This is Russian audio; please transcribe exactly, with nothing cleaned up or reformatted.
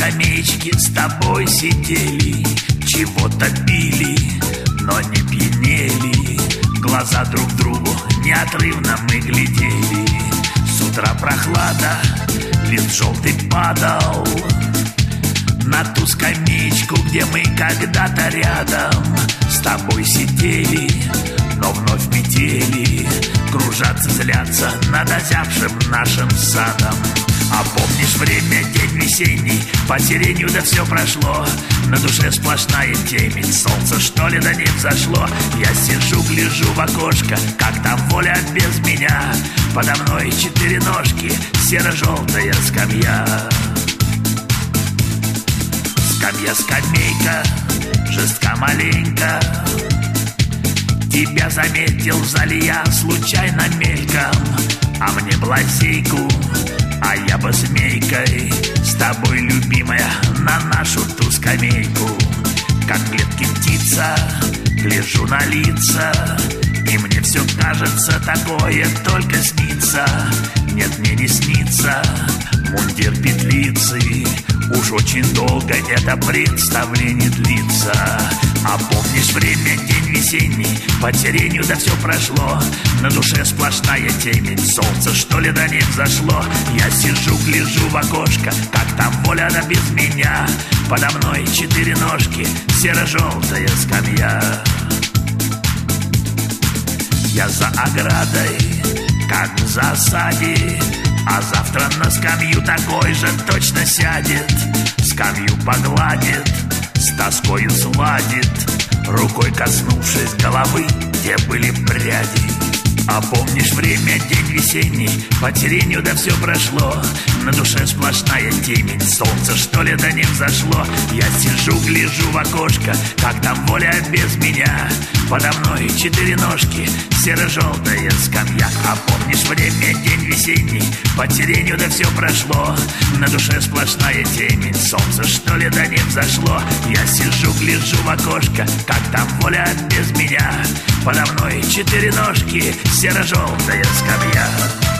скамеечке с тобой сидели, чего-то пили, но не пьянели. Глаза друг другу неотрывно мы глядели. С утра прохлада, лист желтый падал на ту скамеечку, где мы когда-то рядом с тобой сидели, но вновь метели, кружатся, злятся над озябшим нашим садом. А помнишь время, день весенний, по сиренью да все прошло, на душе сплошная темень, солнце что ли да не взошло. Я сижу, гляжу в окошко, как там воля без меня, подо мной четыре ножки, серо-желтая скамья. Скамья, скамейка, жестка маленько, тебя заметил в зале я случайно мельком, а мне блазейку, а я бы змейкой с тобой, любимая, на нашу ту скамейку. Как в клетке птица, гляжу на лица, и мне все кажется, такое только снится. Нет, мне не снится мундир петлицы, уж очень долго это представление длится. А помнишь время, день весенний, по сиренью да все прошло, на душе сплошная темень, солнце что ли да не взошло. Я сижу, гляжу в окошко, как там воля да без меня, подо мной четыре ножки, серо-желтая скамья. Я за оградой, как в засаде, а завтра на скамью такой же точно сядет, скамью погладит, с тоскою сладит, рукой коснувшись головы, где были пряди. А помнишь время, день весенний, по сиренью да все прошло, на душе сплошная темень, солнце что ли да не взошло. Я сижу, гляжу в окошко, как там воля без меня, подо мной четыре ножки, серо-желтая скамья. А помнишь время, день весенний, по сиренью да все прошло, на душе сплошная темень, солнце что ли да не взошло. Я сижу, гляжу в окошко, как там воля без меня, подо мной четыре ножки, серо-желтая скамья.